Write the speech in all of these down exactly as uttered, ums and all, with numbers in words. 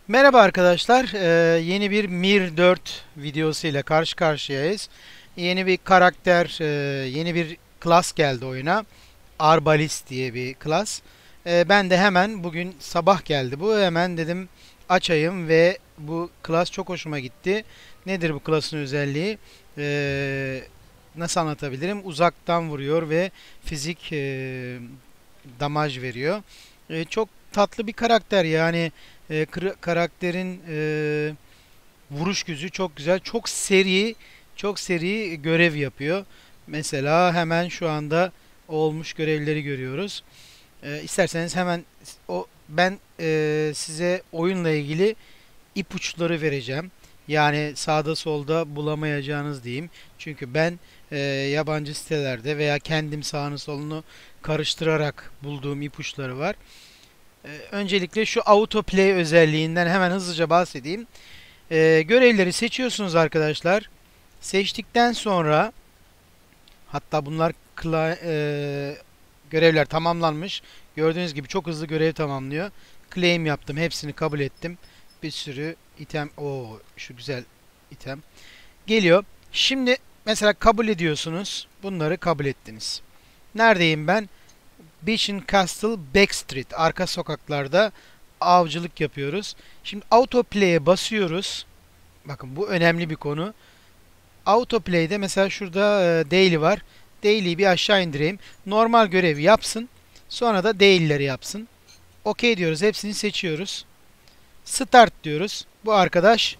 Merhaba arkadaşlar. Ee, yeni bir Mir dört videosu ile karşı karşıyayız. Yeni bir karakter, e, yeni bir klas geldi oyuna. Arbalist diye bir klas. Ee, ben de hemen bugün sabah geldi bu. Hemen dedim açayım ve bu klas çok hoşuma gitti. Nedir bu klasın özelliği? Ee, nasıl anlatabilirim? Uzaktan vuruyor ve fizik e, damaj veriyor. E, çok tatlı bir karakter yani e, kır- karakterin e, vuruş gücü çok güzel. Çok seri, çok seri görev yapıyor. Mesela hemen şu anda olmuş görevleri görüyoruz. E, isterseniz hemen o ben e, size oyunla ilgili ipuçları vereceğim. Yani sağda solda bulamayacağınız diyeyim. Çünkü ben e, yabancı sitelerde veya kendim sağını solunu karıştırarak bulduğum ipuçları var. E, öncelikle şu autoplay özelliğinden hemen hızlıca bahsedeyim. E, görevleri seçiyorsunuz arkadaşlar. Seçtikten sonra hatta bunlar kla- e, görevler tamamlanmış. Gördüğünüz gibi çok hızlı görev tamamlıyor. Claim yaptım. Hepsini kabul ettim. Bir sürü item. Oo, şu güzel item. Geliyor. Şimdi mesela kabul ediyorsunuz. Bunları kabul ettiniz. Neredeyim ben? Beacon Castle Backstreet. Arka sokaklarda avcılık yapıyoruz. Şimdi autoplay'e basıyoruz. Bakın bu önemli bir konu. Autoplay'de mesela şurada e, daily var. Daily'yi bir aşağı indireyim. Normal görevi yapsın. Sonra da daily'leri yapsın. OK diyoruz. Hepsini seçiyoruz. Start diyoruz. Bu arkadaş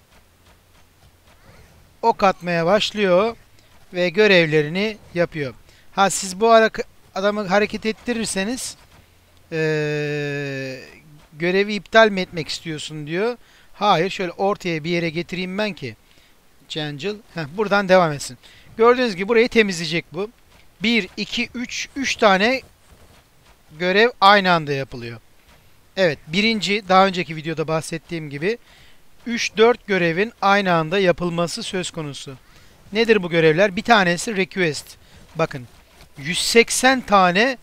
ok atmaya başlıyor ve görevlerini yapıyor. Ha siz bu ara adamı hareket ettirirseniz eee, görevi iptal mi etmek istiyorsun diyor. Hayır, şöyle ortaya bir yere getireyim ben ki Angel heh, buradan devam etsin. Gördüğünüz gibi burayı temizleyecek bu. bir, iki, üç, üç tane görev aynı anda yapılıyor. Evet, birinci daha önceki videoda bahsettiğim gibi üç dört görevin aynı anda yapılması söz konusu. Nedir bu görevler? Bir tanesi request. Bakın yüz seksen tane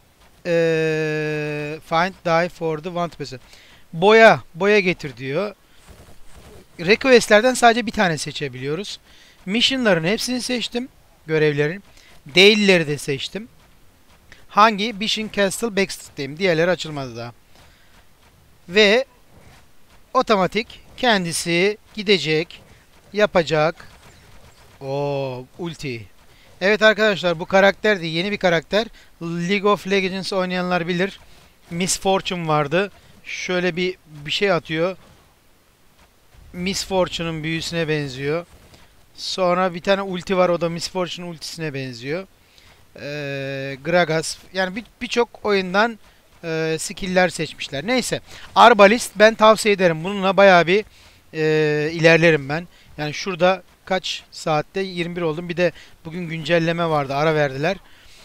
eee, find die for the wanted person. Boya, boya getir diyor. Request'lerden sadece bir tane seçebiliyoruz. Mission'ların hepsini seçtim. Görevlerin. Daily'leri de seçtim. Hangi? Beacon Castle Backstreet'teyim. Diğerleri açılmadı daha. Ve otomatik kendisi gidecek, yapacak. O ulti. Evet arkadaşlar, bu karakter de yeni bir karakter. League of Legends oynayanlar bilir. Miss Fortune vardı. Şöyle bir bir şey atıyor. Miss Fortune'un büyüsüne benziyor. Sonra bir tane ulti var, o da Miss Fortune ultisine benziyor. Ee, Gragas yani bir- birçok oyundan e, skill'ler seçmişler. Neyse. Arbalist ben tavsiye ederim. Bununla bayağı bir e, ilerlerim ben. Yani şurada kaç saatte yirmi bir oldum. Bir de bugün güncelleme vardı. Ara verdiler.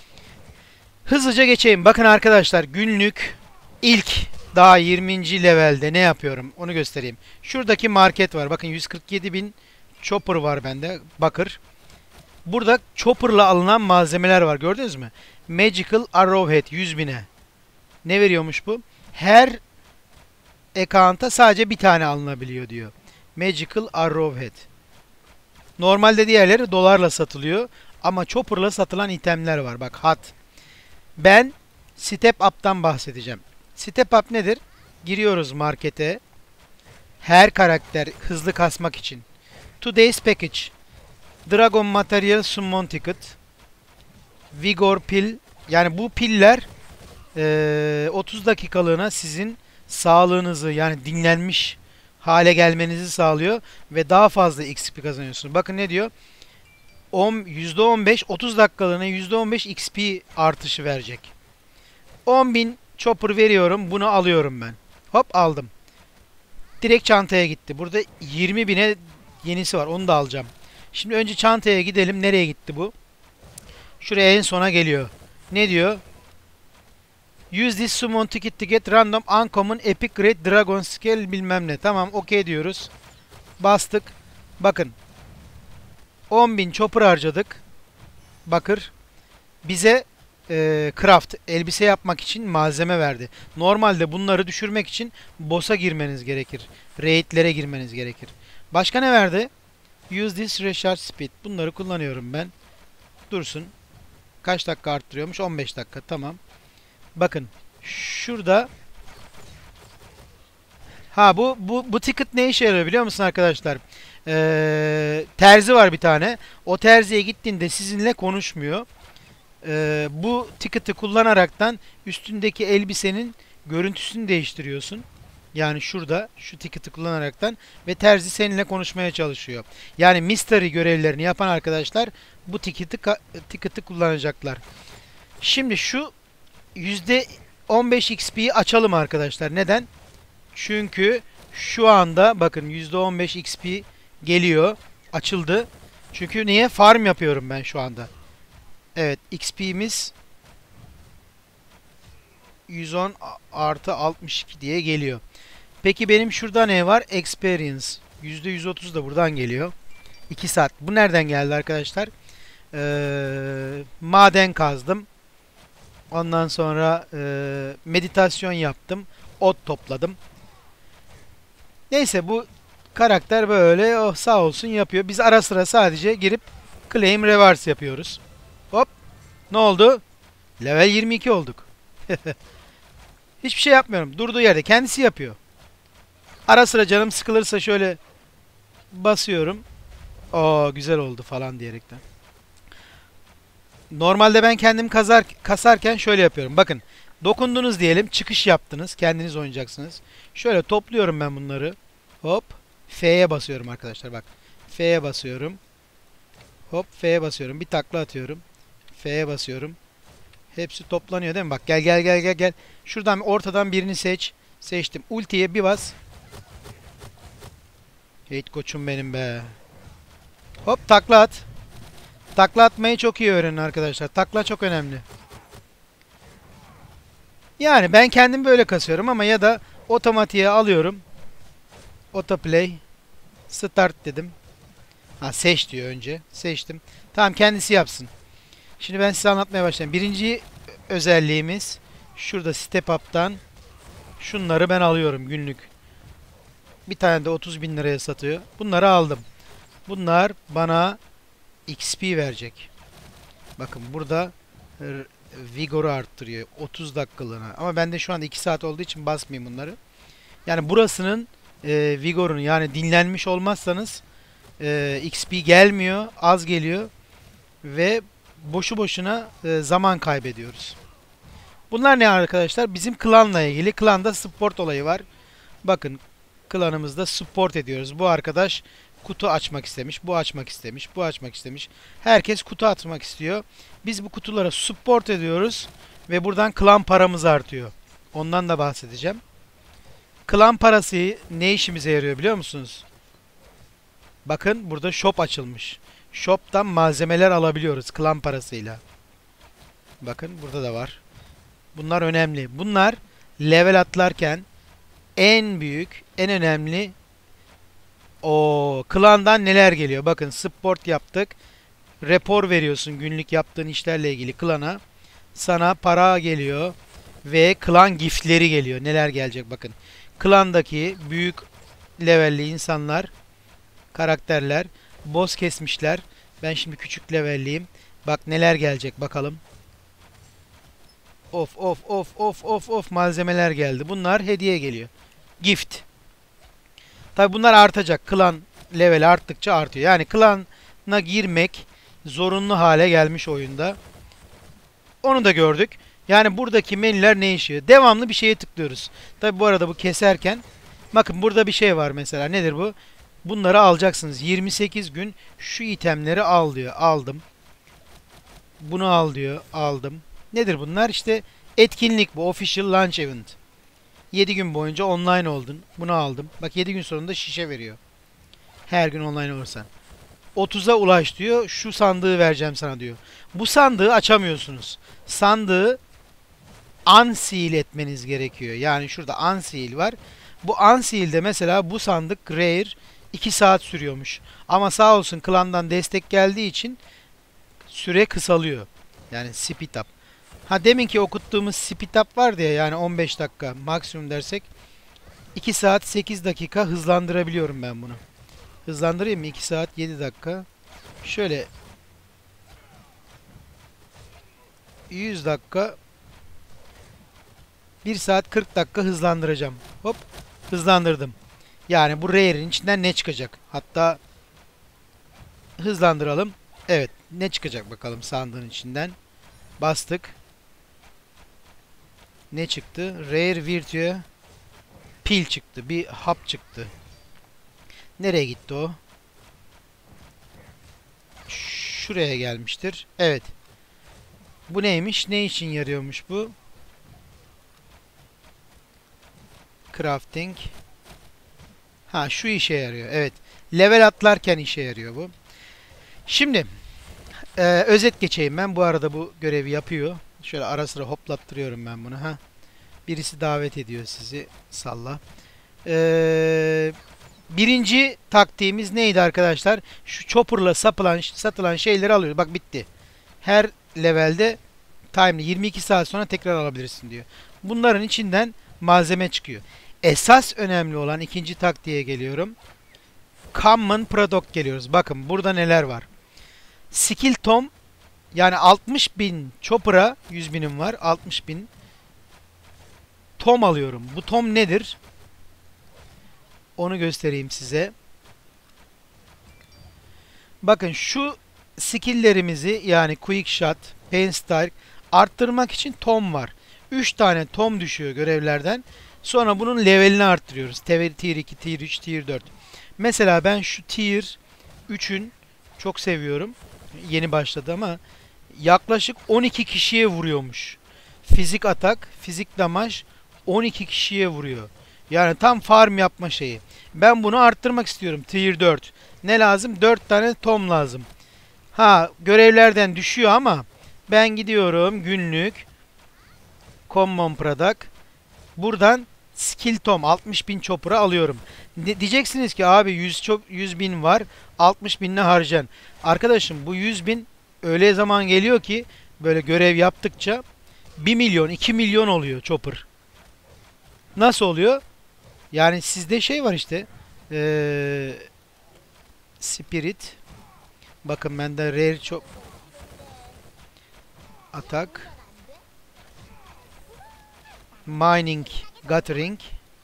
Hızlıca geçeyim. Bakın arkadaşlar, günlük ilk daha yirminci levelde ne yapıyorum onu göstereyim. Şuradaki market var. Bakın yüz kırk yedi bin chopper var bende. Bakır. Burada chopper'la alınan malzemeler var. Gördünüz mü? Magical Arrowhead yüz bine. Ne veriyormuş bu? Her account'a sadece bir tane alınabiliyor diyor. Magical Arrowhead. Normalde diğerleri dolarla satılıyor. Ama chopper'la satılan itemler var. Bak hat. Ben Step Up'tan bahsedeceğim. Step Up nedir? Giriyoruz markete. Her karakter hızlı kasmak için. Today's Package. Dragon Material Summon Ticket. Vigor pil. Yani bu piller eee, otuz dakikalığına sizin sağlığınızı yani dinlenmiş hale gelmenizi sağlıyor ve daha fazla X P kazanıyorsunuz. Bakın ne diyor? on, yüzde on beş otuz dakikalığına yüzde on beş X P artışı verecek. on bin chopper veriyorum. Bunu alıyorum ben. Hop aldım. Direkt çantaya gitti. Burada yirmi bine yenisi var. Onu da alacağım. Şimdi önce çantaya gidelim. Nereye gitti bu? Şuraya en sona geliyor. Ne diyor? Use this summon ticket to get random uncommon epic great dragon scale bilmem ne. Tamam, okey diyoruz. Bastık. Bakın. on bin chopper harcadık. Bakır. Bize e, craft, elbise yapmak için malzeme verdi. Normalde bunları düşürmek için boss'a girmeniz gerekir. Raid'lere girmeniz gerekir. Başka ne verdi? Use this recharge speed. Bunları kullanıyorum ben. Dursun. Kaç dakika arttırıyormuş? on beş dakika. Tamam. Bakın. Şurada. Ha bu bu bu ticket ne işe yarıyor biliyor musun arkadaşlar? Ee, terzi var bir tane. O terziye gittiğinde sizinle konuşmuyor. Ee, bu ticket'ı kullanaraktan üstündeki elbisenin görüntüsünü değiştiriyorsun. Yani şurada şu ticket'ı kullanaraktan ve terzi seninle konuşmaya çalışıyor. Yani mystery görevlerini yapan arkadaşlar bu ticket'ı ticket'ı kullanacaklar. Şimdi şu yüzde on beş X P'yi açalım arkadaşlar. Neden? Çünkü şu anda bakın yüzde on beş X P geliyor. Açıldı. Çünkü niye? Farm yapıyorum ben şu anda. Evet, X P'miz yüz on artı altmış iki diye geliyor. Peki benim şurada ne var? Experience. yüzde yüz otuz da buradan geliyor. iki saat. Bu nereden geldi arkadaşlar? Ee, maden kazdım. Ondan sonra e, meditasyon yaptım. Ot topladım. Neyse bu karakter böyle oh, sağ olsun yapıyor. Biz ara sıra sadece girip claim reverse yapıyoruz. Hop. Ne oldu? Level yirmi iki olduk. Hiçbir şey yapmıyorum. Durduğu yerde kendisi yapıyor. Ara sıra canım sıkılırsa şöyle basıyorum. Oo güzel oldu falan diyerekten. Normalde ben kendim kazar, kasarken şöyle yapıyorum. Bakın dokundunuz diyelim. Çıkış yaptınız. Kendiniz oynayacaksınız. Şöyle topluyorum ben bunları. Hop. F'ye basıyorum arkadaşlar bak. F'ye basıyorum. Hop F'ye basıyorum. Bir takla atıyorum. F'ye basıyorum. Hepsi toplanıyor değil mi? Bak gel gel gel gel gel. Şuradan ortadan birini seç. Seçtim. Ultiye bir bas. Hate koçum benim be. Hop takla at. Takla atmayı çok iyi öğrenin arkadaşlar. Takla çok önemli. Yani ben kendim böyle kasıyorum ama ya da otomatiğe alıyorum. Autoplay. Start dedim. Ha seç diyor önce. Seçtim. Tamam kendisi yapsın. Şimdi ben size anlatmaya başlayayım. Birinci özelliğimiz şurada Step Up'tan şunları ben alıyorum günlük. Bir tane de otuz bin liraya satıyor. Bunları aldım. Bunlar bana X P verecek. Bakın burada Vigor'u arttırıyor. otuz dakikalığına. Ama bende şu anda iki saat olduğu için basmayayım bunları. Yani burasının e, Vigor'unu yani dinlenmiş olmazsanız e, X P gelmiyor. Az geliyor. Ve boşu boşuna e, zaman kaybediyoruz. Bunlar ne arkadaşlar? Bizim klanla ilgili. Klanda support olayı var. Bakın klanımızda support ediyoruz. Bu arkadaş kutu açmak istemiş. Bu açmak istemiş. Bu açmak istemiş. Herkes kutu atmak istiyor. Biz bu kutulara support ediyoruz. Ve buradan klan paramız artıyor. Ondan da bahsedeceğim. Klan parası ne işimize yarıyor biliyor musunuz? Bakın burada shop açılmış. Shop'tan malzemeler alabiliyoruz klan parasıyla. Bakın burada da var. Bunlar önemli. Bunlar level atlarken en büyük, en önemli o klandan neler geliyor? Bakın support yaptık. Rapor veriyorsun günlük yaptığın işlerle ilgili klana. Sana para geliyor ve klan giftleri geliyor. Neler gelecek bakın. Klandaki büyük levelli insanlar, karakterler, boss kesmişler. Ben şimdi küçük levelliyim. Bak neler gelecek bakalım. Of of of of of of malzemeler geldi. Bunlar hediye geliyor. Gift. Tabi bunlar artacak. Klan level arttıkça artıyor. Yani klana girmek zorunlu hale gelmiş oyunda. Onu da gördük. Yani buradaki menüler ne işiyor? Devamlı bir şeye tıklıyoruz. Tabi bu arada bu keserken bakın burada bir şey var mesela. Nedir bu? Bunları alacaksınız. yirmi sekiz gün şu itemleri al diyor. Aldım. Bunu al diyor. Aldım. Nedir bunlar? İşte etkinlik bu. Official Launch Event. yedi gün boyunca online oldun. Bunu aldım. Bak yedi gün sonunda şişe veriyor. Her gün online olursan. otuza ulaş diyor. Şu sandığı vereceğim sana diyor. Bu sandığı açamıyorsunuz. Sandığı unseal etmeniz gerekiyor. Yani şurada unseal var. Bu unseal'de mesela bu sandık rare iki saat sürüyormuş. Ama sağ olsun klandan destek geldiği için süre kısalıyor. Yani speed up. Ha deminki okuttuğumuz speed up vardı ya, yani on beş dakika maksimum dersek iki saat sekiz dakika hızlandırabiliyorum ben bunu. Hızlandırayım mı? iki saat yedi dakika. Şöyle yüz dakika, bir saat kırk dakika hızlandıracağım. Hop, hızlandırdım. Yani bu Rare'in içinden ne çıkacak? Hatta hızlandıralım. Evet, ne çıkacak bakalım sandığın içinden. Bastık. Ne çıktı? Rare Virtue pil çıktı. Bir hap çıktı. Nereye gitti o? Şuraya gelmiştir. Evet. Bu neymiş? Ne için yarıyormuş bu? Crafting. Ha, şu işe yarıyor. Evet. Level atlarken işe yarıyor bu. Şimdi e, özet geçeyim ben. Bu arada bu görevi yapıyor. Şöyle ara sıra hoplattırıyorum ben bunu. Ha. Birisi davet ediyor sizi. Salla. Eee Birinci taktiğimiz neydi arkadaşlar? Şu chopper'la satılan, satılan şeyleri alıyoruz. Bak bitti. Her levelde time'li yirmi iki saat sonra tekrar alabilirsin diyor. Bunların içinden malzeme çıkıyor. Esas önemli olan ikinci taktiğe geliyorum. Common Product geliyoruz. Bakın burada neler var. Skill Tom, yani altmış bin chopper'a yüz binim var. altmış bin tom alıyorum. Bu tom nedir? Onu göstereyim size. Bakın şu skill'lerimizi, yani Quick Shot, Pain Strike arttırmak için tom var. üç tane tom düşüyor görevlerden. Sonra bunun levelini arttırıyoruz. Tier iki, Tier üç, Tier dört. Mesela ben şu Tier üçün çok seviyorum. Yeni başladı ama yaklaşık on iki kişiye vuruyormuş. Fizik atak, fizik damaj on iki kişiye vuruyor. Yani tam farm yapma şeyi. Ben bunu arttırmak istiyorum. Tier dört. Ne lazım? dört tane tom lazım. Ha, görevlerden düşüyor ama ben gidiyorum günlük Common Product. Buradan Skill Tom altmış bin chopper'ı alıyorum. De diyeceksiniz ki abi yüz, yüz bin var. altmış binle harcan. Arkadaşım bu yüz bin öyle zaman geliyor ki böyle görev yaptıkça bir milyon iki milyon oluyor chopper. Nasıl oluyor? Yani sizde şey var işte. Ee, Spirit. Bakın bende rare çok atak. Mining, Gathering.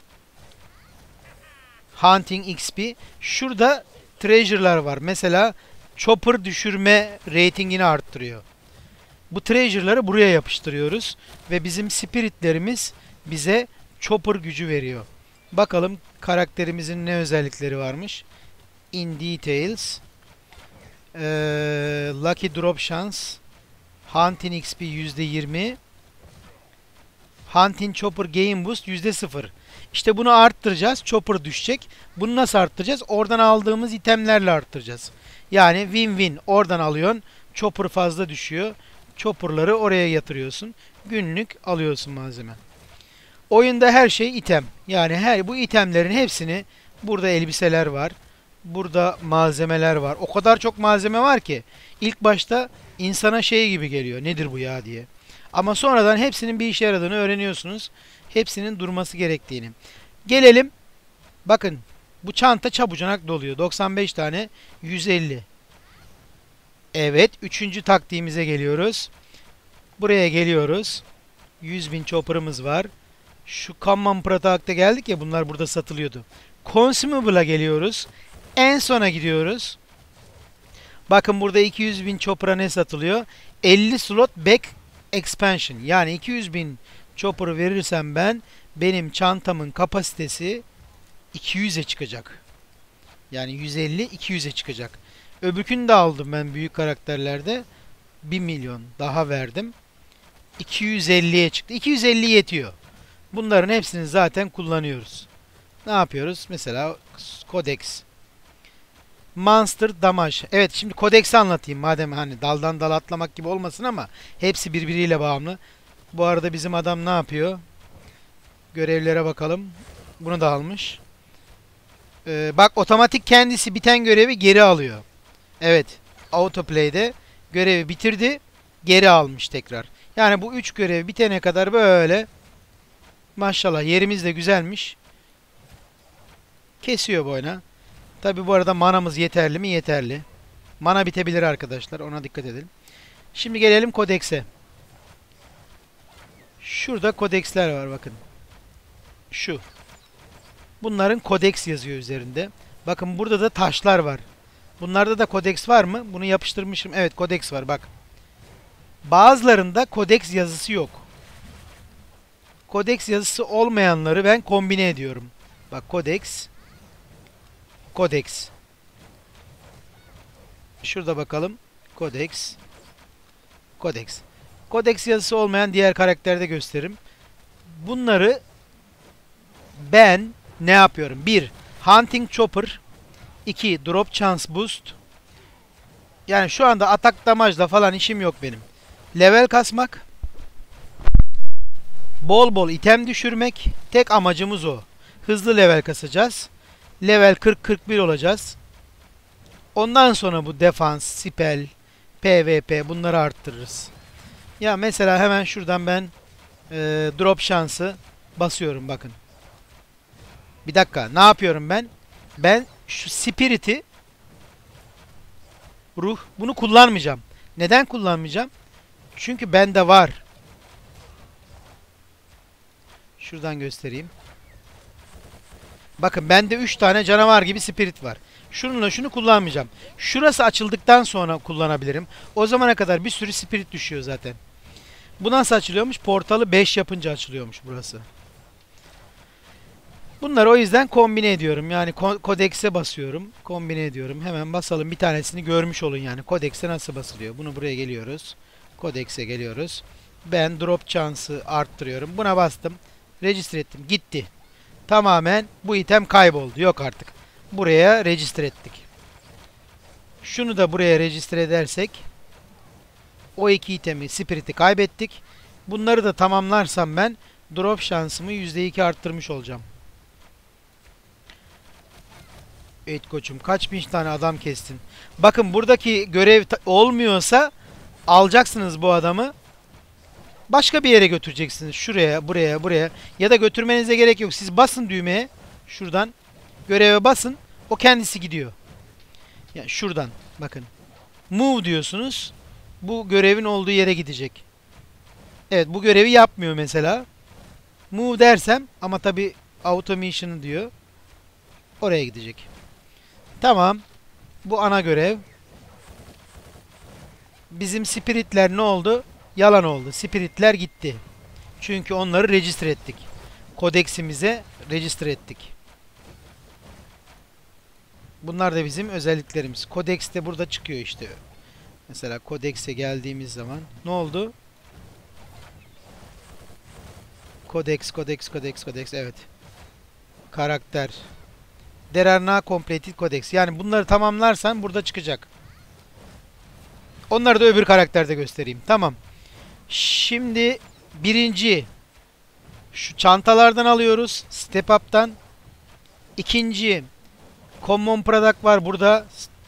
Hunting X P. Şurada treasure'lar var. Mesela chopper düşürme ratingini arttırıyor. Bu treasure'ları buraya yapıştırıyoruz. Ve bizim spiritlerimiz bize chopper gücü veriyor. Bakalım karakterimizin ne özellikleri varmış. In Details. Ee, Lucky Drop şans. Hunting X P yüzde yirmi. Hunting Chopper Gain Boost yüzde sıfır. İşte bunu arttıracağız. Chopper düşecek. Bunu nasıl arttıracağız? Oradan aldığımız itemlerle arttıracağız. Yani win-win. Oradan alıyorsun. Chopper fazla düşüyor. Chopper'ları oraya yatırıyorsun. Günlük alıyorsun malzeme. Oyunda her şey item. Yani her bu itemlerin hepsini, burada elbiseler var. Burada malzemeler var. O kadar çok malzeme var ki ilk başta insana şey gibi geliyor. Nedir bu ya diye. Ama sonradan hepsinin bir işe yaradığını öğreniyorsunuz. Hepsinin durması gerektiğini. Gelelim. Bakın bu çanta çabucanak doluyor. doksan beş tane, yüz elli. Evet. Üçüncü taktiğimize geliyoruz. Buraya geliyoruz. yüz bin chopper'ımız var. Şu Common Product'a geldik ya, bunlar burada satılıyordu. Consumable'a geliyoruz. En sona gidiyoruz. Bakın burada iki yüz bin chopper'a ne satılıyor? elli slot back expansion. Yani iki yüz bin chopper verirsem ben, benim çantamın kapasitesi iki yüze çıkacak. Yani yüz elli iki yüze çıkacak. Öbürkünü de aldım ben büyük karakterlerde. bir milyon daha verdim. iki yüz elliye çıktı. iki yüz elli yetiyor. Bunların hepsini zaten kullanıyoruz. Ne yapıyoruz? Mesela Codex. Monster Damage. Evet, şimdi Codex'i anlatayım. Madem hani daldan dal atlamak gibi olmasın ama hepsi birbiriyle bağımlı. Bu arada bizim adam ne yapıyor? Görevlere bakalım. Bunu da almış. Ee, bak otomatik kendisi biten görevi geri alıyor. Evet. Autoplay'de görevi bitirdi. Geri almış tekrar. Yani bu üç görev bitene kadar böyle maşallah yerimiz de güzelmiş. Kesiyor boyuna. Tabi bu arada manamız yeterli mi? Yeterli. Mana bitebilir arkadaşlar. Ona dikkat edelim. Şimdi gelelim kodekse. Şurada kodeksler var bakın. Şu. Bunların kodeks yazıyor üzerinde. Bakın burada da taşlar var. Bunlarda da kodeks var mı? Bunu yapıştırmışım. Evet, kodeks var bak. Bazılarında kodeks yazısı yok. Kodeks yazısı olmayanları ben kombine ediyorum. Bak kodeks. Kodeks. Şurada bakalım. Kodeks. Kodeks. Kodeks yazısı olmayan diğer karakterde gösteririm. Bunları ben ne yapıyorum? bir. Hunting Chopper. iki. Drop Chance Boost. Yani şu anda atak damajla falan işim yok benim. Level kasmak. Bol bol item düşürmek. Tek amacımız o. Hızlı level kasacağız. Level kırk kırk bir olacağız. Ondan sonra bu defans, spell, PvP bunları arttırırız. Ya mesela hemen şuradan ben e, drop şansı basıyorum bakın. Bir dakika, ne yapıyorum ben? Ben şu spirit'i, ruh, bunu kullanmayacağım. Neden kullanmayacağım? Çünkü bende var. Şuradan göstereyim. Bakın bende üç tane canavar gibi spirit var. Şununla şunu kullanmayacağım. Şurası açıldıktan sonra kullanabilirim. O zamana kadar bir sürü spirit düşüyor zaten. Bu nasıl açılıyormuş? Portalı beş yapınca açılıyormuş burası. Bunları o yüzden kombine ediyorum. Yani ko kodekse basıyorum. Kombine ediyorum. Hemen basalım. Bir tanesini görmüş olun yani. Kodekse nasıl basılıyor? Bunu buraya geliyoruz. Kodekse geliyoruz. Ben drop chance'ı arttırıyorum. Buna bastım. Register ettim. Gitti. Tamamen bu item kayboldu. Yok artık. Buraya register ettik. Şunu da buraya register edersek o iki itemi, spirit'i kaybettik. Bunları da tamamlarsam ben drop şansımı yüzde iki arttırmış olacağım. Evet koçum, kaç bin tane adam kestin. Bakın buradaki görev olmuyorsa alacaksınız bu adamı. Başka bir yere götüreceksiniz. Şuraya, buraya, buraya. Ya da götürmenize gerek yok. Siz basın düğmeye. Şuradan. Göreve basın. O kendisi gidiyor. Yani şuradan. Bakın. Move diyorsunuz. Bu görevin olduğu yere gidecek. Evet, bu görevi yapmıyor mesela. Move dersem ama tabi automation'ı diyor. Oraya gidecek. Tamam. Bu ana görev. Bizim spiritler ne oldu? Yalan oldu. Spiritler gitti. Çünkü onları register ettik. Kodeksimize register ettik. Bunlar da bizim özelliklerimiz. Kodeks de burada çıkıyor işte. Mesela kodekse geldiğimiz zaman ne oldu? Kodeks, kodeks, kodeks, kodeks. Evet. Karakter. There are now completed codex. Yani bunları tamamlarsan burada çıkacak. Onları da öbür karakterde göstereyim. Tamam. Şimdi birinci şu çantalardan alıyoruz. Step Up'tan. İkinci Common Product var burada.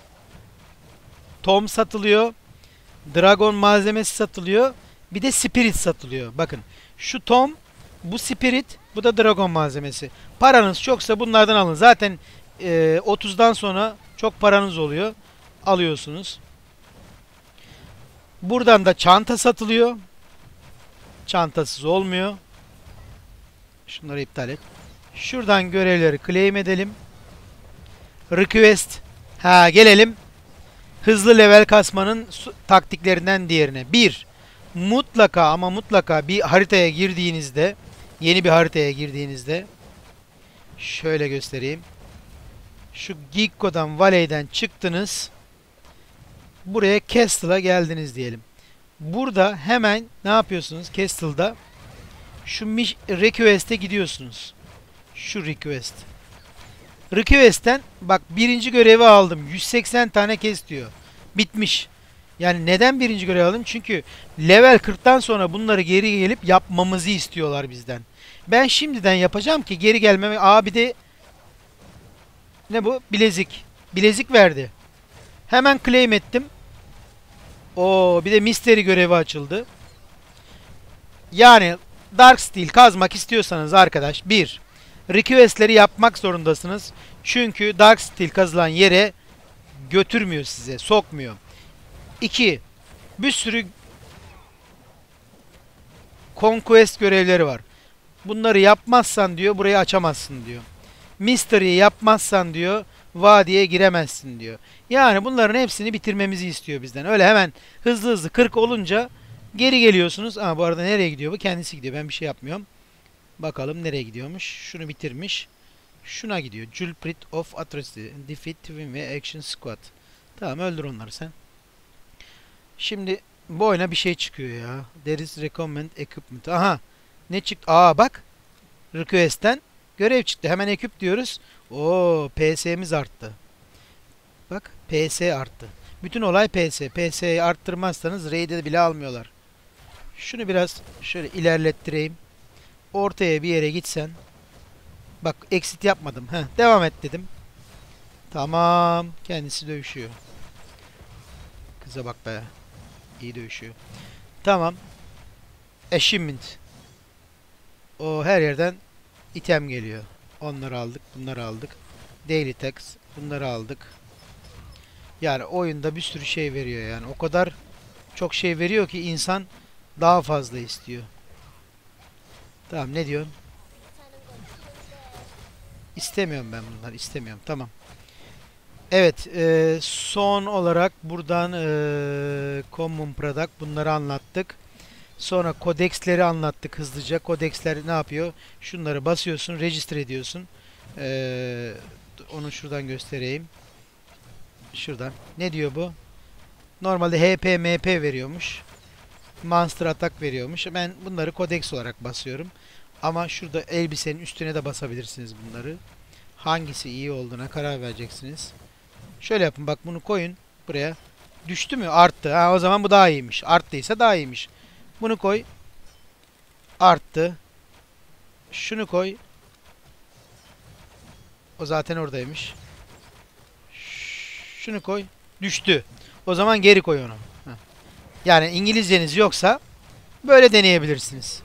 Tom satılıyor. Dragon malzemesi satılıyor. Bir de Spirit satılıyor. Bakın. Şu Tom, bu Spirit, bu da Dragon malzemesi. Paranız çoksa bunlardan alın. Zaten e, otuzdan sonra çok paranız oluyor. Alıyorsunuz. Buradan da çanta satılıyor. Çantasız olmuyor. Şunları iptal et. Şuradan görevleri claim edelim. Request. Ha, gelelim. Hızlı level kasmanın taktiklerinden diğerine. bir. Mutlaka ama mutlaka bir haritaya girdiğinizde, yeni bir haritaya girdiğinizde şöyle göstereyim. Şu Gikko'dan, Valley'den çıktınız. Buraya Castle'a geldiniz diyelim. Burada hemen ne yapıyorsunuz? Castle'da şu Request'e gidiyorsunuz. Şu Request. Request'ten bak birinci görevi aldım. yüz seksen tane kes diyor. Bitmiş. Yani neden birinci görevi aldım? Çünkü level kırktan sonra bunları geri gelip yapmamızı istiyorlar bizden. Ben şimdiden yapacağım ki geri gelmeme. Aa, bir de ne bu? Bilezik. Bilezik verdi. Hemen claim ettim. Oo, bir de mystery görevi açıldı. Yani Darksteel kazmak istiyorsanız arkadaş, bir, requestleri yapmak zorundasınız. Çünkü Darksteel kazılan yere götürmüyor size, sokmuyor. iki. Bir sürü conquest görevleri var. Bunları yapmazsan diyor burayı açamazsın diyor. Mystery'yi yapmazsan diyor vadiye giremezsin diyor. Yani bunların hepsini bitirmemizi istiyor bizden. Öyle hemen hızlı hızlı kırk olunca geri geliyorsunuz. Ama bu arada nereye gidiyor bu? Kendisi gidiyor. Ben bir şey yapmıyorum. Bakalım nereye gidiyormuş. Şunu bitirmiş. Şuna gidiyor. Julprit of Atrocity. Defeat Twin ve Action Squad. Tamam, öldür onları sen. Şimdi bu oyuna bir şey çıkıyor ya. There is recommend equipment. Aha. Ne çıktı? Aa bak. Request'ten görev çıktı. Hemen ekip diyoruz. Oo, P S'miz arttı. Bak, P S arttı. Bütün olay P S. P S'yi arttırmazsanız raid'e bile almıyorlar. Şunu biraz şöyle ilerlettireyim. Ortaya bir yere gitsen. Bak, exit yapmadım. Heh, devam et dedim. Tamam. Kendisi dövüşüyor. Kıza bak be. İyi dövüşüyor. Tamam. Achievement. O her yerden item geliyor. Onları aldık. Bunları aldık. Daily tax. Bunları aldık. Yani oyunda bir sürü şey veriyor yani. O kadar çok şey veriyor ki insan daha fazla istiyor. Tamam, ne diyorsun? İstemiyorum ben bunları. İstemiyorum. Tamam. Evet. E, son olarak buradan e, Common Product bunları anlattık. Sonra kodeksleri anlattık hızlıca. Kodeksler ne yapıyor? Şunları basıyorsun. Register ediyorsun. E, onu şuradan göstereyim. Şuradan. Ne diyor bu? Normalde H P M P veriyormuş. Monster Attack veriyormuş. Ben bunları kodeks olarak basıyorum. Ama şurada elbisenin üstüne de basabilirsiniz bunları. Hangisi iyi olduğuna karar vereceksiniz. Şöyle yapın. Bak, bunu koyun buraya. Düştü mü? Arttı. Ha, o zaman bu daha iyiymiş. Arttıysa daha iyiymiş. Bunu koy. Arttı. Şunu koy. O zaten oradaymış. Şunu koy. Düştü. O zaman geri koy onu. Heh. Yani İngilizceniz yoksa böyle deneyebilirsiniz.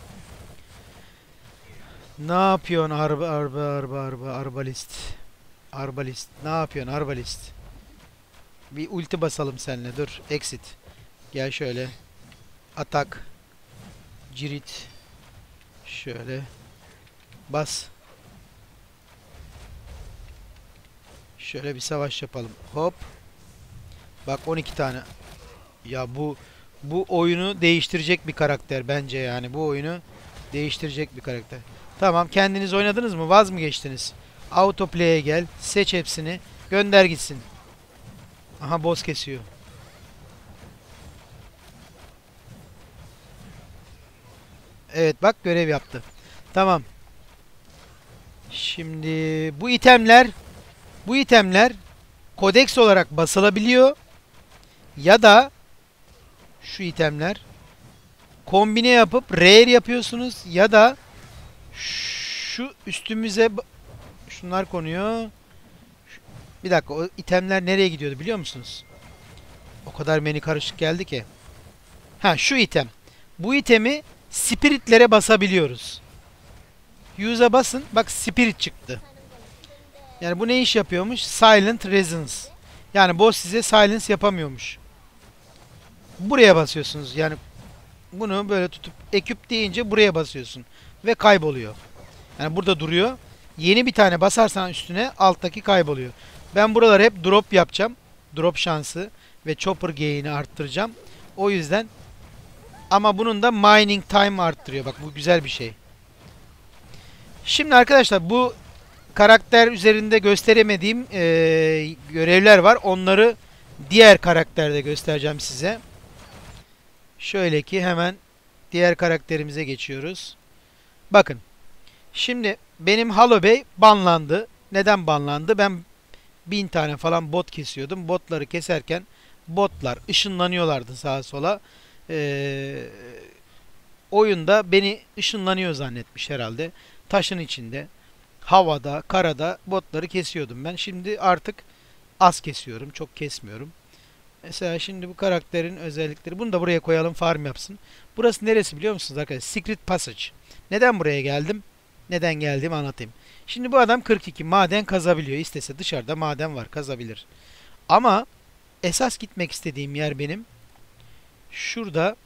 Ne yapıyorsun arba arba arba arba arbalist? Arbalist. Ne yapıyorsun arbalist? Bir ulti basalım seninle. Dur. Exit. Gel şöyle. Atak. Cirit. Şöyle. Bas. Şöyle bir savaş yapalım. Hop. Bak, on iki tane. Ya bu bu oyunu değiştirecek bir karakter bence yani. Bu oyunu değiştirecek bir karakter. Tamam, kendiniz oynadınız mı? Vaz mı geçtiniz? Autoplay'e gel. Seç hepsini. Gönder gitsin. Aha, boss kesiyor. Evet bak, görev yaptı. Tamam. Şimdi bu itemler bu itemler kodeks olarak basılabiliyor. Ya da şu itemler kombine yapıp rare yapıyorsunuz. Ya da şu üstümüze şunlar konuyor. Bir dakika, o itemler nereye gidiyordu biliyor musunuz? O kadar menü karışık geldi ki. Ha, şu item. Bu itemi spiritlere basabiliyoruz. Use'a basın. Bak, spirit çıktı. Yani bu ne iş yapıyormuş? Silent Resonance. Yani boss size silence yapamıyormuş. Buraya basıyorsunuz. Yani bunu böyle tutup ekip deyince buraya basıyorsun. Ve kayboluyor. Yani burada duruyor. Yeni bir tane basarsan üstüne alttaki kayboluyor. Ben buraları hep drop yapacağım. Drop şansı ve chopper gain'i arttıracağım. O yüzden, ama bunun da mining time arttırıyor. Bak, bu güzel bir şey. Şimdi arkadaşlar, bu karakter üzerinde gösteremediğim ee, görevler var. Onları diğer karakterde göstereceğim size. Şöyle ki hemen diğer karakterimize geçiyoruz. Bakın. Şimdi benim Holloway banlandı. Neden banlandı? Ben bin tane falan bot kesiyordum. Botları keserken botlar ışınlanıyorlardı sağa sola. Ee, oyunda beni ışınlanıyor zannetmiş herhalde. Taşın içinde, havada, karada botları kesiyordum ben. Şimdi artık az kesiyorum. Çok kesmiyorum. Mesela şimdi bu karakterin özellikleri. Bunu da buraya koyalım, farm yapsın. Burası neresi biliyor musunuz arkadaşlar? Secret Passage. Neden buraya geldim? Neden geldiğimi anlatayım. Şimdi bu adam kırk iki maden kazabiliyor. İstese dışarıda maden var, kazabilir. Ama esas gitmek istediğim yer benim. Şurada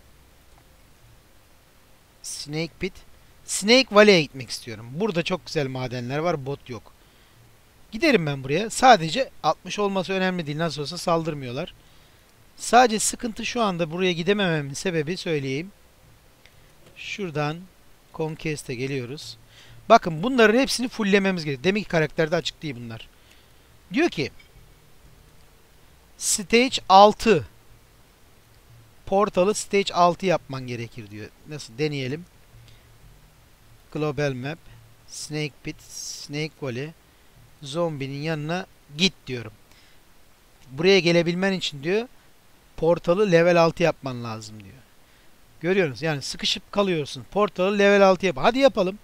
Snake Pit. Snake Valley'e gitmek istiyorum. Burada çok güzel madenler var. Bot yok. Giderim ben buraya. Sadece altmış olması önemli değil. Nasıl olsa saldırmıyorlar. Sadece sıkıntı şu anda buraya gidemememin sebebi söyleyeyim. Şuradan Conquest'e geliyoruz. Bakın bunların hepsini fulllememiz gerekiyor. Demek ki karakterde açık değil bunlar. Diyor ki Stage altı portalı Stage altı yapman gerekir diyor. Nasıl deneyelim? Global Map, Snake Pit, Snake Valley, zombinin yanına git diyorum. Buraya gelebilmen için diyor portalı level altı yapman lazım diyor. Görüyorsunuz yani sıkışıp kalıyorsun. Portalı level altı yap. Hadi yapalım.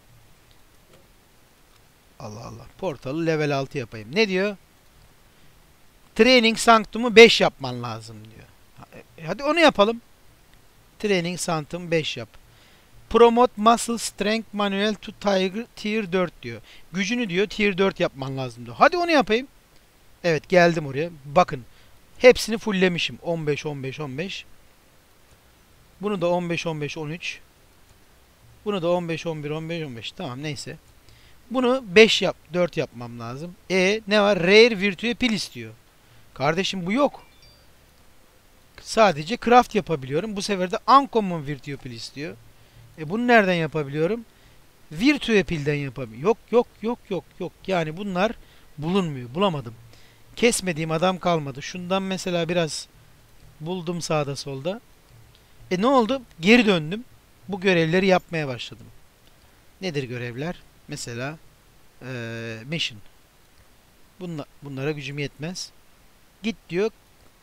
Allah Allah. Portalı level altı yapayım. Ne diyor? Training Sanctum'u beş yapman lazım diyor. Hadi onu yapalım. Training Sanctum beş yap. Promote Muscle Strength Manual to Tiger Tier dört diyor. Gücünü diyor Tier dört yapman lazım diyor. Hadi onu yapayım. Evet geldim oraya. Bakın. Hepsini fulllemişim. on beş on beş on beş. Bunu da on beş on beş on üç. Bunu da on beş on bir on beş on beş. Tamam neyse. Bunu beş yap, dört yapmam lazım. E ne var? Rare Virtue Pil istiyor. Kardeşim bu yok. Sadece craft yapabiliyorum. Bu sefer de Uncommon Virtue Pil istiyor. E bunu nereden yapabiliyorum? Virtue Pil'den yapabiliyorum. Yok yok yok yok yok. Yani bunlar bulunmuyor. Bulamadım. Kesmediğim adam kalmadı. Şundan mesela biraz buldum sağda solda. E ne oldu? Geri döndüm. Bu görevleri yapmaya başladım. Nedir görevler? Mesela ee, mission. Bunla, bunlara gücüm yetmez. Git diyor.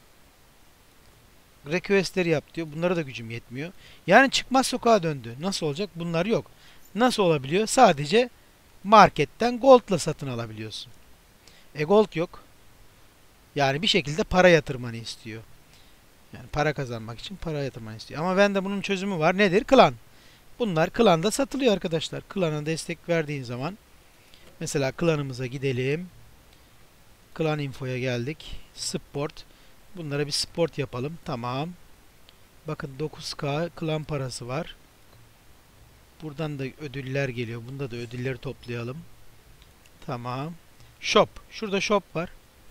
Requestleri yap diyor. Bunlara da gücüm yetmiyor. Yani çıkmaz sokağa döndü. Nasıl olacak? Bunlar yok. Nasıl olabiliyor? Sadece marketten gold'la satın alabiliyorsun. E gold yok. Yani bir şekilde para yatırmanı istiyor. Yani para kazanmak için para yatırmanı istiyor. Ama bende bunun çözümü var. Nedir? Klan. Bunlar klanda satılıyor arkadaşlar. Klana destek verdiğin zaman mesela klanımıza gidelim. Klan infoya geldik. Sport. Bunlara bir sport yapalım. Tamam. Bakın dokuz K klan parası var. Buradan da ödüller geliyor. Bunda da ödülleri toplayalım. Tamam. Shop. Şurada shop var.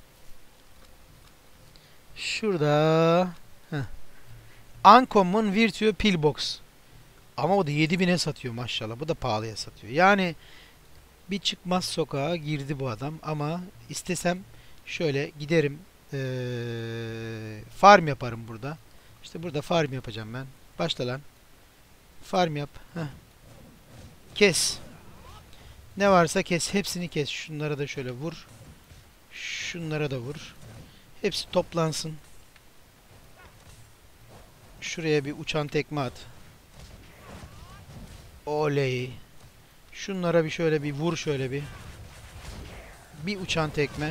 Şurada heh. Uncommon Virtue Pillbox. Ama o da yedi bine satıyor maşallah. Bu da pahalıya satıyor. Yani bir çıkmaz sokağa girdi bu adam. Ama istesem şöyle giderim. Ee, farm yaparım burada. İşte burada farm yapacağım ben. Başla lan. Farm yap. Heh. Kes. Ne varsa kes. Hepsini kes. Şunlara da şöyle vur. Şunlara da vur. Hepsi toplansın. Şuraya bir uçan tekme at. Oley. Şunlara bir şöyle bir vur şöyle bir. Bir uçan tekme.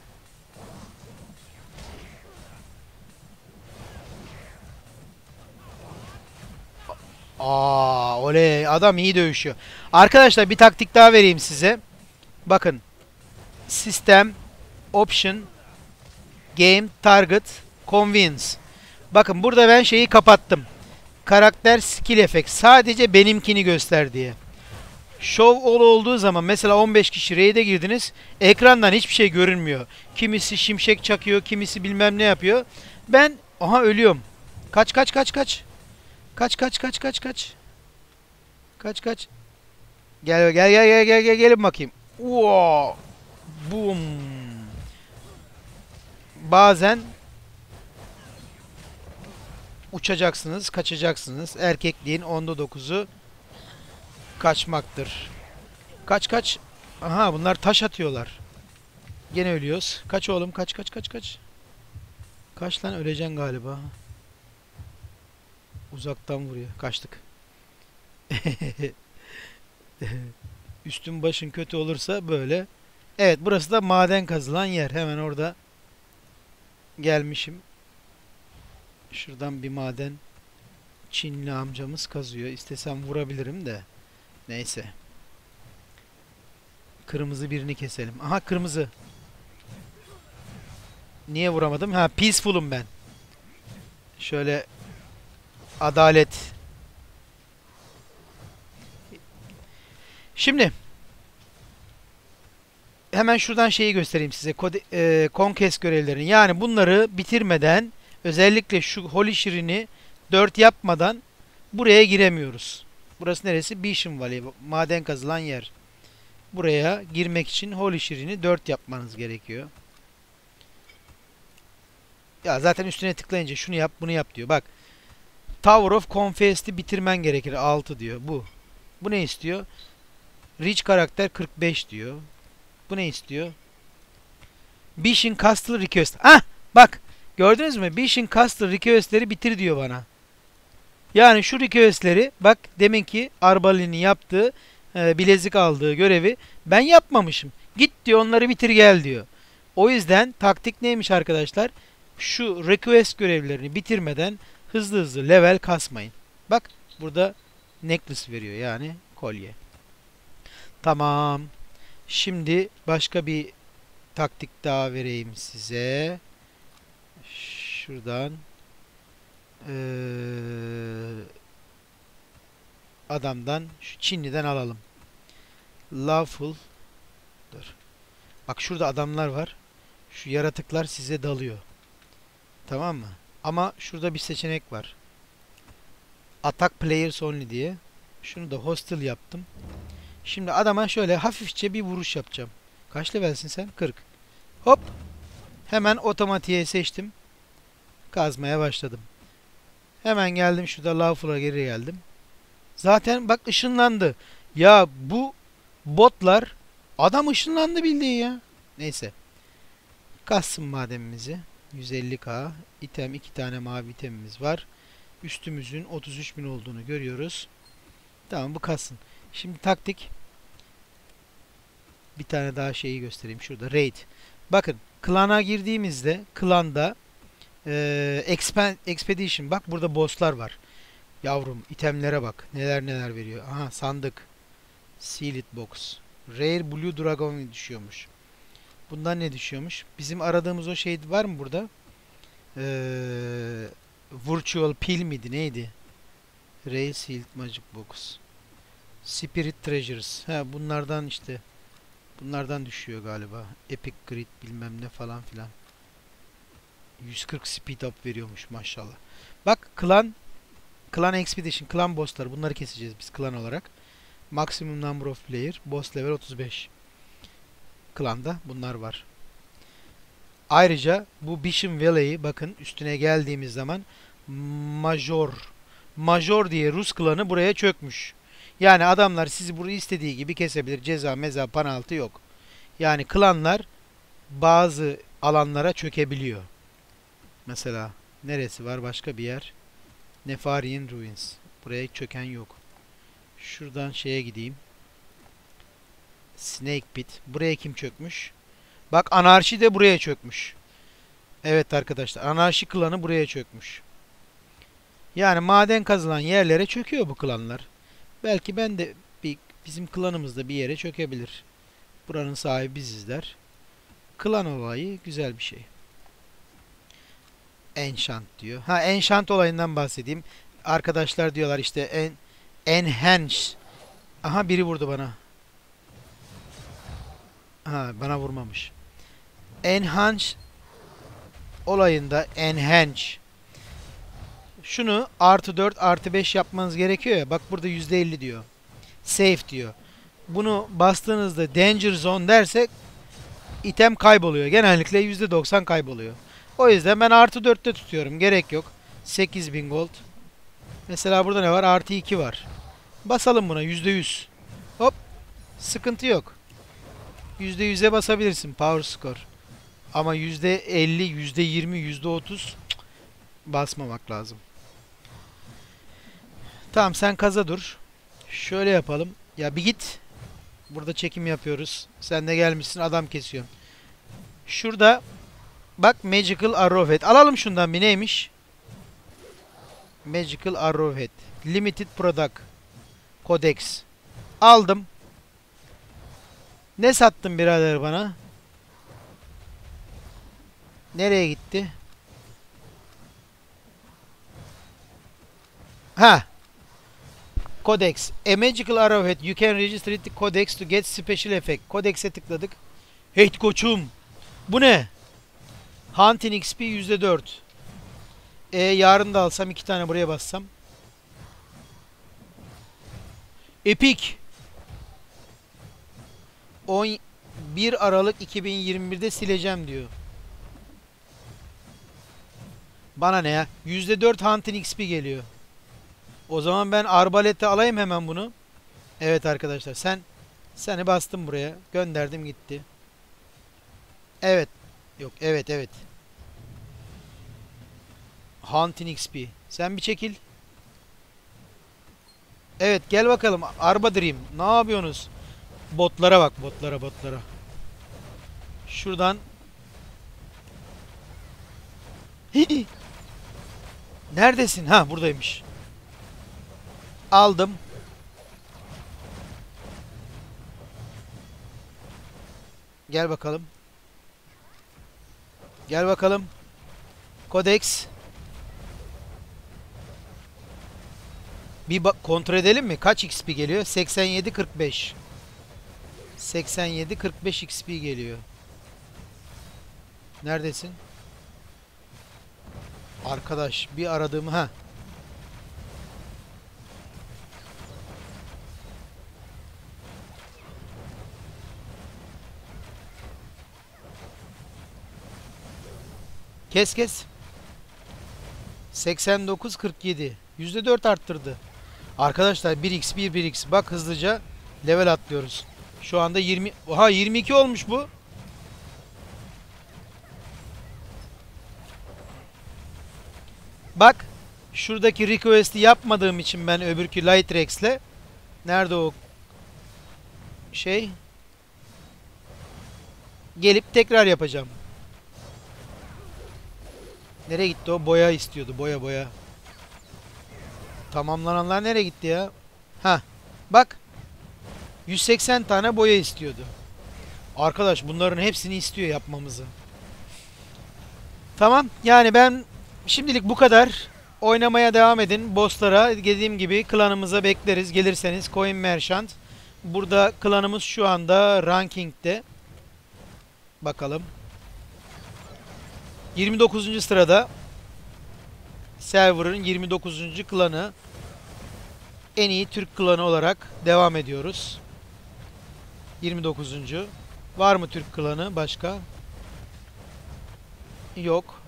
Aa, oley. Adam iyi dövüşüyor. Arkadaşlar bir taktik daha vereyim size. Bakın. Sistem, Option, Game, Target, Convenience. Bakın burada ben şeyi kapattım. Karakter skill effect. Sadece benimkini göster diye. Show all olduğu zaman mesela on beş kişi raid'e girdiniz. Ekrandan hiçbir şey görünmüyor. Kimisi şimşek çakıyor, kimisi bilmem ne yapıyor. Ben aha ölüyorum. Kaç kaç kaç kaç. Kaç kaç kaç kaç kaç. Kaç kaç. Gel gel gel gel gel gel gelin bakayım. Wow. Boom. Bazen uçacaksınız, kaçacaksınız. Erkekliğin onda dokuzu kaçmaktır. Kaç kaç. Aha bunlar taş atıyorlar. Gene ölüyoruz. Kaç oğlum kaç kaç kaç kaç. Kaç lan öleceksin galiba. Uzaktan vuruyor. Kaçtık. Üstün başın kötü olursa böyle. Evet burası da maden kazılan yer. Hemen orada gelmişim. Şuradan bir maden Çinli amcamız kazıyor. İstesem vurabilirim de. Neyse. Kırmızı birini keselim. Aha kırmızı. Niye vuramadım? Ha peaceful'um ben. Şöyle adalet. Şimdi hemen şuradan şeyi göstereyim size. Kode, e, Conquest görevlerini. Yani bunları bitirmeden özellikle şu Holy Shrine'i dört yapmadan buraya giremiyoruz. Burası neresi? Bisham Valley. Maden kazılan yer. Buraya girmek için Holy Shrine'i dört yapmanız gerekiyor. Ya zaten üstüne tıklayınca şunu yap bunu yap diyor. Bak. Tower of Confessed'i bitirmen gerekir. altı diyor. Bu. Bu ne istiyor? Rich karakter kırk beş diyor. Bu ne istiyor? Bishan Castle Request. Ah! Bak. Gördünüz mü? Bishan Castle Request'leri bitir diyor bana. Yani şu request'leri bak deminki Arbalini'nin yaptığı e, bilezik aldığı görevi ben yapmamışım. Git diyor onları bitir gel diyor. O yüzden taktik neymiş arkadaşlar? Şu request görevlerini bitirmeden hızlı hızlı level kasmayın. Bak burada necklace veriyor yani kolye. Tamam. Şimdi başka bir taktik daha vereyim size. Şuradan ee, adamdan şu Çinli'den alalım. Lawful. Dur. Bak şurada adamlar var. Şu yaratıklar size dalıyor. Tamam mı? Ama şurada bir seçenek var. Attack Players Only diye. Şunu da hostile yaptım. Şimdi adama şöyle hafifçe bir vuruş yapacağım. Kaç levelsin sen? kırk. Hop. Hemen otomatiğe seçtim. Kazmaya başladım. Hemen geldim şurada Lawful'a geri geldim. Zaten bak ışınlandı. Ya bu botlar adam ışınlandı bildiğin ya. Neyse. Kassın mademimizi. yüz elli K. İtem iki tane mavi itemimiz var. Üstümüzün otuz üç bin olduğunu görüyoruz. Tamam bu kassın. Şimdi taktik. Bir tane daha şeyi göstereyim. Şurada raid. Bakın klana girdiğimizde klanda e, Expand, Expedition bak burada bosslar var. Yavrum itemlere bak. Neler neler veriyor. Aha sandık. Sealed box. Rare Blue Dragon düşüyormuş. Bundan ne düşüyormuş? Bizim aradığımız o şey var mı burada? Ee, Virtual Pill miydi? Neydi? Rare Sealed Magic Box. Spirit Treasures. Ha bunlardan işte. Bunlardan düşüyor galiba. Epic Grid bilmem ne falan filan. yüz kırk speed up veriyormuş maşallah. Bak klan Clan Expedition, Clan bossları bunları keseceğiz biz klan olarak. Maximum number of player, boss level otuz beş. Klanda bunlar var. Ayrıca bu Bisham Valley'i bakın üstüne geldiğimiz zaman Major Major diye Rus klanı buraya çökmüş. Yani adamlar sizi burayı istediği gibi kesebilir. Ceza, meza, penaltı yok. Yani klanlar bazı alanlara çökebiliyor. Mesela neresi var başka bir yer? Nefarian Ruins. Buraya çöken yok. Şuradan şeye gideyim. Snake Pit. Buraya kim çökmüş? Bak Anarşi de buraya çökmüş. Evet arkadaşlar. Anarşi klanı buraya çökmüş. Yani maden kazılan yerlere çöküyor bu klanlar. Belki ben de bir, bizim klanımızda bir yere çökebilir. Buranın sahibi bizizler. Klan olayı güzel bir şey. Enchant diyor. Ha Enchant olayından bahsedeyim. Arkadaşlar diyorlar işte en enhance. Aha biri vurdu bana. Ha bana vurmamış. Enhance olayında enhance. Şunu artı dört artı beş yapmanız gerekiyor ya. Bak burada yüzde elli diyor. Safe diyor. Bunu bastığınızda danger zone dersek item kayboluyor. Genellikle yüzde doksan kayboluyor. O yüzden ben artı dörtte tutuyorum. Gerek yok. sekiz bin gold. Mesela burada ne var? Artı iki var. Basalım buna yüzde yüz. Hop. Sıkıntı yok. yüzde yüze basabilirsin power score. Ama yüzde elli, yüzde yirmi, yüzde otuz basmamak lazım. Tamam sen kaza dur. Şöyle yapalım. Ya bir git. Burada çekim yapıyoruz. Sen de gelmişsin adam kesiyorsun. Şurada bak Magical Arrowhead. Alalım şundan bir neymiş? Magical Arrowhead. Limited Product. Codex. Aldım. Ne sattın birader bana? Nereye gitti? Ha. Codex. A magical arrowhead. You can register it to Codex to get special effect. Codex'e tıkladık. Hey koçum. Bu ne? Hunting X P yüzde dört. E yarın da alsam iki tane buraya bassam. Epic. on bir Aralık iki bin yirmi bir'de sileceğim diyor. Bana ne ya? yüzde dört Hunting X P geliyor. O zaman ben arbalete alayım hemen bunu. Evet arkadaşlar, sen seni bastım buraya. Gönderdim gitti. Evet. Yok, evet evet. Hunting X P. Sen bir çekil. Evet, gel bakalım. Arba Dream. Ne yapıyorsunuz? Botlara bak, botlara botlara. Şuradan. Hii. Neredesin? Ha, buradaymış. Aldım. Gel bakalım. Gel bakalım. Codex. Bir bak kontrol edelim mi? Kaç X P geliyor? seksen yedi kırk beş. seksen yedi kırk beş X P geliyor. Neredesin? Arkadaş bir aradığımı ha. Kes kes. seksen dokuz kırk yedi. yüzde dört arttırdı. Arkadaşlar bir X bir bir X. Bak hızlıca level atlıyoruz. Şu anda yirmi. Oha, yirmi iki olmuş bu. Bak. Şuradaki request'i yapmadığım için ben öbürkü Light Rex'le. Nerede o şey? Gelip tekrar yapacağım. Nereye gitti o? Boya istiyordu. Boya boya. Tamamlananlar nereye gitti ya? Ha. Bak. yüz seksen tane boya istiyordu. Arkadaş bunların hepsini istiyor yapmamızı. Tamam. Yani ben şimdilik bu kadar. Oynamaya devam edin. Bosslara dediğim gibi klanımıza bekleriz. Gelirseniz Coin Merchant. Burada klanımız şu anda ranking'de. Bakalım. yirmi dokuzuncu sırada. Server'ın yirmi dokuzuncu klanı. En iyi Türk klanı olarak devam ediyoruz. yirmi dokuzuncu. Var mı Türk klanı başka? Yok.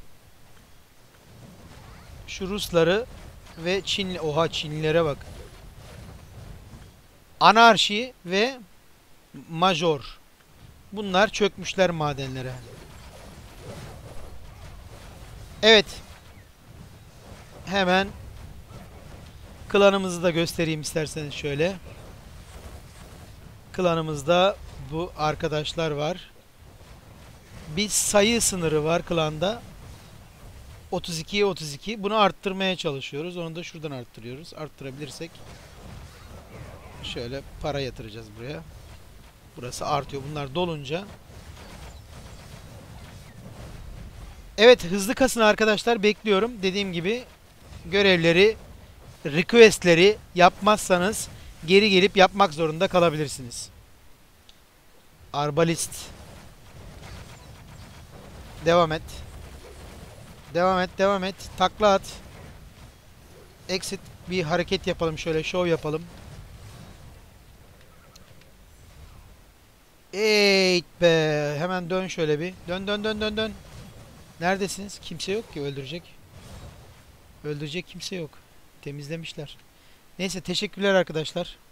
Şu Rusları ve Çinli. Oha, Çinlilere bak. Anarşi ve Major. Bunlar çökmüşler madenlere. Evet. Hemen klanımızı da göstereyim isterseniz şöyle. Klanımızda bu arkadaşlar var. Bir sayı sınırı var klanda. otuz ikiye otuz iki. Bunu arttırmaya çalışıyoruz. Onu da şuradan arttırıyoruz. Arttırabilirsek şöyle para yatıracağız buraya. Burası artıyor. Bunlar dolunca. Evet, hızlı kasın arkadaşlar. Bekliyorum. Dediğim gibi görevleri, requestleri yapmazsanız geri gelip yapmak zorunda kalabilirsiniz. Arbalist. Devam et. Devam et, devam et. Takla at. Exit, bir hareket yapalım şöyle, show yapalım. Eyyt be. Hemen dön şöyle bir. Dön dön dön dön dön. Neredesiniz? Kimse yok ki öldürecek. Öldürecek kimse yok. Temizlemişler. Neyse, teşekkürler arkadaşlar.